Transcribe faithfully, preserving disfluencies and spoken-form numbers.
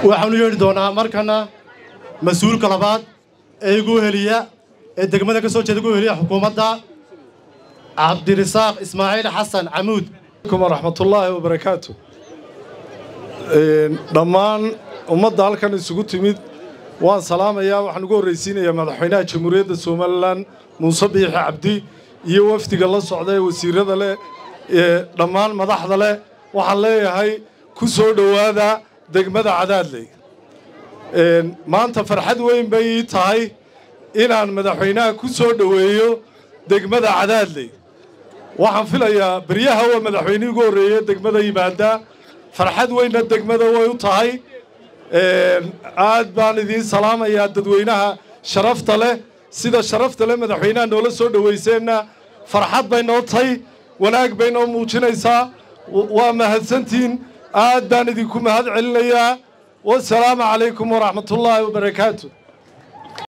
waxaanu yeeri doonaa markana mas'uulka labaad ee ugu heliya ee degmada ka soo jeeda ugu heliya xukuumadda Cabdirasaaq Ismaaciil Xasan Camuud. Assalamu warahmatullaahi wabarakaatuh. Dhammaan ummadda halkan isugu timid waan salaamayaa waxaan ugu horeysiinayaa madaxweynaha Jamhuuriyadda Soomaaliland Muuse Biixi Cabdi iyo wafdiga la socday wasiirada leh ee dhammaan madaxda leh waxaan leeyahay ku soo dhawaada degmada Cadaadley. een maanta farxad weyn bay tahay inaan madaxweynaha ku soo dhaweeyo degmada Cadaadley. waxaan filayaa bariyaha waa madaxweynuhu ugu horeeyay degmada yimaada farxad weynna degmada way u tahay. een aad baan idin salaamayaa dadweynaha sharafta leh sida sharafta leh madaxweynaha noola soo dhaweysayna farxad bay noo tahay wanaag bay noo muujinaysaa waa mahadsantiin aad baan idinku mahad celinayaa. والسلام عليكم ورحمة الله وبركاته.